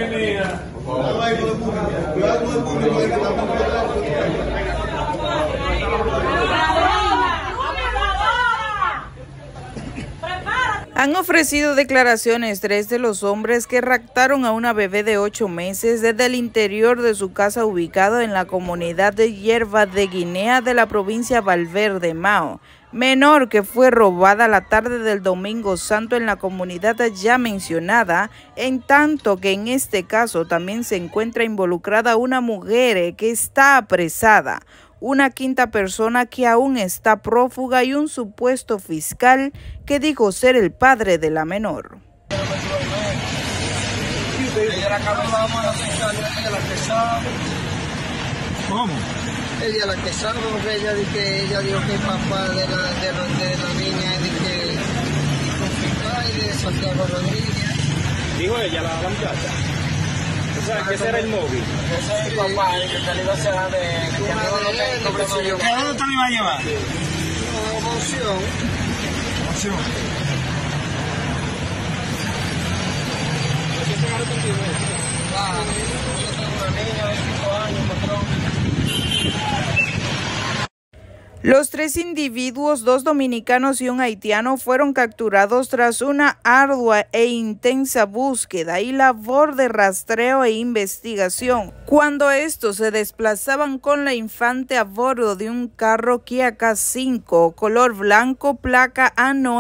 Han ofrecido declaraciones 3 de los hombres que raptaron a una bebé de 8 meses desde el interior de su casa ubicado en la comunidad de Hierba de Guinea de la provincia Valverde, Mao, menor que fue robada la tarde del Domingo Santo en la comunidad ya mencionada, en tanto que en este caso también se encuentra involucrada una mujer que está apresada, una quinta persona que aún está prófuga y un supuesto fiscal que dijo ser el padre de la menor. ¿Cómo? Ella la que sabe, porque ella dijo que el papá de la niña es de fiscal de Santiago Rodríguez. Dijo ella, la muchacha. O sea, que ese era el móvil. Ese es el papá, el que te le iba a hacer ¿A dónde te lo iba a llevar? Una moción. ¿Moción? Yo tengo una niña de 5 años, patrón. Los 3 individuos, 2 dominicanos y un haitiano, fueron capturados tras una ardua e intensa búsqueda y labor de rastreo e investigación, cuando estos se desplazaban con la infante a bordo de un carro Kia K5 color blanco, placa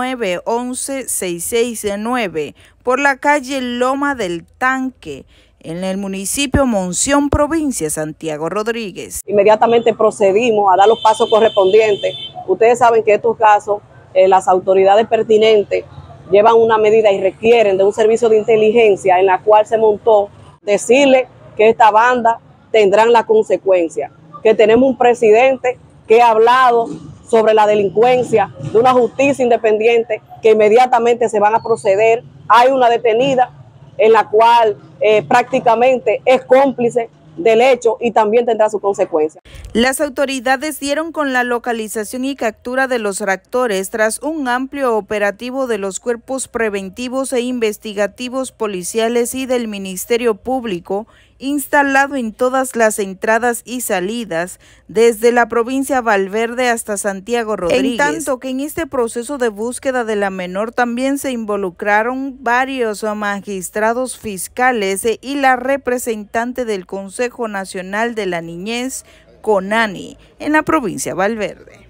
A9-11669, por la calle Loma del Tanque, en el municipio Monción, provincia Santiago Rodríguez. Inmediatamente procedimos a dar los pasos correspondientes. Ustedes saben que estos casos, las autoridades pertinentes llevan una medida y requieren de un servicio de inteligencia en la cual se montó decirle que esta banda tendrán la consecuencia, que tenemos un presidente que ha hablado sobre la delincuencia, de una justicia independiente, que inmediatamente se van a proceder. Hay una detenida en la cual prácticamente es cómplice del hecho y también tendrá su consecuencia. Las autoridades dieron con la localización y captura de los raptores tras un amplio operativo de los cuerpos preventivos e investigativos policiales y del Ministerio Público, instalado en todas las entradas y salidas desde la provincia Valverde hasta Santiago Rodríguez. En tanto que en este proceso de búsqueda de la menor también se involucraron varios magistrados fiscales y la representante del Consejo Nacional de la Niñez, CONANI, en la provincia Valverde.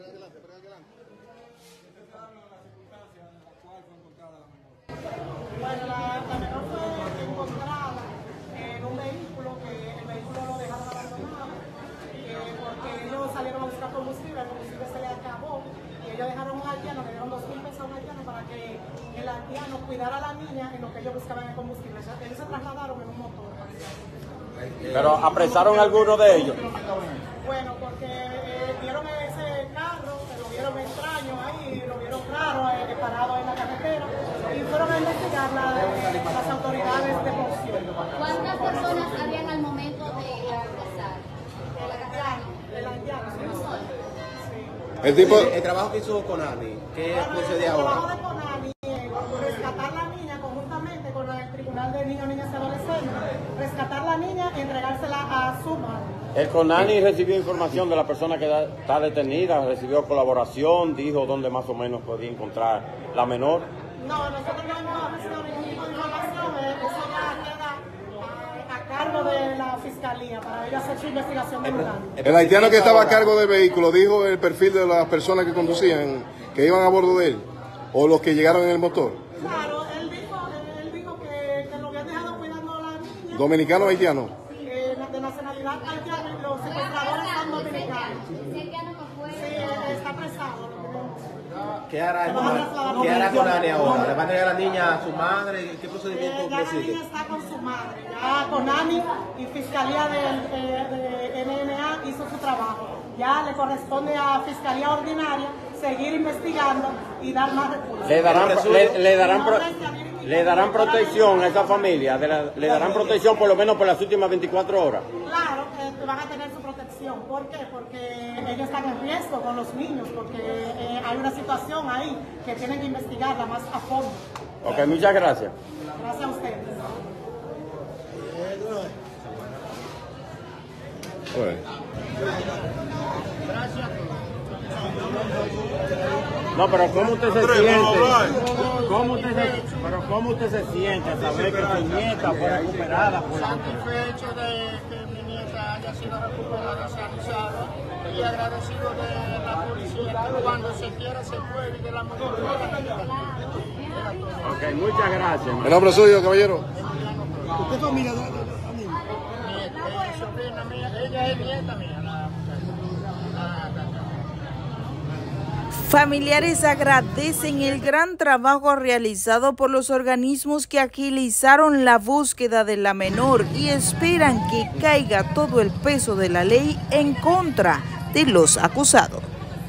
Salieron a buscar combustible, el combustible se le acabó y ellos dejaron un haitiano, le dieron 2.000 pesos a un haitiano para que el haitiano cuidara a la niña en lo que ellos buscaban el combustible. Ellos se trasladaron en un motor. ¿Pero apresaron a alguno de ellos? Bueno, porque vieron ese carro, lo vieron extraño ahí, lo vieron raro, parado en la carretera y fueron a investigar las autoridades de Monción. ¿Cuántas personas habían al momento de apresar? El trabajo que hizo Conani, ¿qué procede ahora? El trabajo de Conani es rescatar la niña conjuntamente con el Tribunal de Niños, Niñas y Adolescentes, rescatar la niña y entregársela a su madre. El Conani recibió información de la persona que está detenida, recibió colaboración, dijo dónde más o menos podía encontrar la menor. No, nosotros no hemos recibido ningún tipo de información, eso ya queda a cargo de la Fiscalía para ella hacer su investigación de lugar. El haitiano que estaba a cargo del vehículo dijo el perfil de las personas que conducían, que iban a bordo de él, o los que llegaron en el motor. Claro, él dijo que lo habían dejado cuidando a la niña. ¿Dominicano o haitiano? De nacionalidad haitiana y los secuestradores son dominicanos. Sí, está apresado. ¿Qué hará Conani ahora? ¿Le va a entregar a la niña a su madre? ¿Qué procedimiento ya la niña está con su madre. Ya Conani y Fiscalía de NNA hizo su trabajo. Ya le corresponde a Fiscalía Ordinaria seguir investigando y dar más recursos. ¿Le darán protección a esa familia? ¿Le darán protección por lo menos por las últimas 24 horas? Claro, van a tener su protección. ¿Por qué? Porque ellos están en riesgo con los niños, porque hay una situación ahí que tienen que investigarla más a fondo. Ok, muchas gracias. Gracias a ustedes. Pues. No, pero ¿cómo usted se siente? ¿Cómo usted se siente al saber que su nieta fue recuperada por la autoridad? Satisfecho de que mi nieta haya sido recuperada, sanizada, y agradecido de la policía que cuando se quiera se puede y de la mejor manera. Ok, muchas gracias. ¿El nombre suyo, caballero? ¿Usted es familia de la niña? Ella es sobrina mía, ella es nieta mía. Familiares agradecen el gran trabajo realizado por los organismos que agilizaron la búsqueda de la menor y esperan que caiga todo el peso de la ley en contra de los acusados.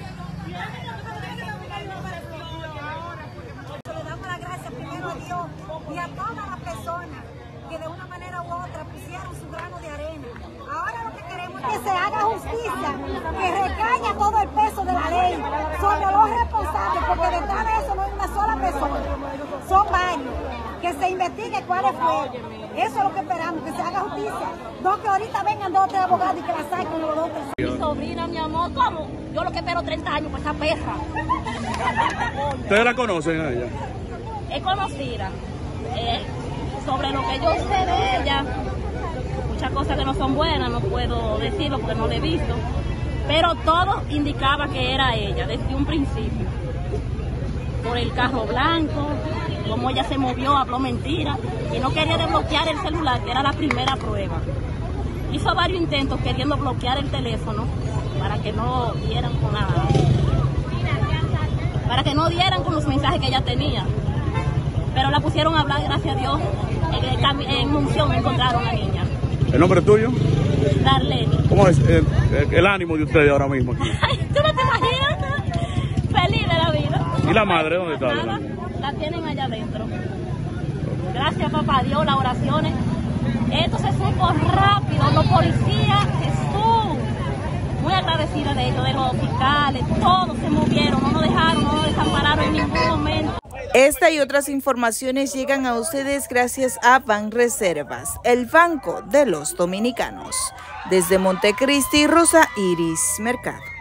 Le damos las gracias primero a Dios y a todas las personas que de una manera u otra pusieron su grano de arena. Ahora lo que queremos es que se haga justicia, que recaiga todo el peso de la ley sobre los responsables, porque detrás de eso no hay una sola persona, son varios. Que se investigue cuáles fueron. Eso es lo que esperamos, que se haga justicia. No que ahorita vengan dos o tres abogados y que la saquen los dos. Mi sobrina, mi amor, ¿cómo? Yo lo que espero 30 años por esa perra. ¿Ustedes la conocen a ella? Es conocida. Sobre lo que yo sé de ella, muchas cosas que no son buenas, no puedo decirlo porque no la he visto. Pero todo indicaba que era ella desde un principio. Por el carro blanco, como ella se movió, habló mentira y no quería desbloquear el celular, que era la primera prueba. Hizo varios intentos queriendo bloquear el teléfono para que no dieran con los mensajes que ella tenía. Pero la pusieron a hablar, gracias a Dios. En Monción encontraron a la niña. ¿El nombre tuyo? Darlene. ¿Cómo es el ánimo de ustedes ahora mismo aquí? ¿Tú no te imaginas? Feliz de la vida. ¿Y la madre dónde está? Nada, la tienen allá adentro. Gracias, papá Dios, las oraciones. Esto se supo rápido, los policías, Jesús. Muy agradecida de ellos, de los fiscales, todos se movieron, no nos dejaron, no nos desampararon en ningún momento. Esta y otras informaciones llegan a ustedes gracias a Banreservas, el banco de los dominicanos. Desde Montecristi, Rosa Iris Mercado.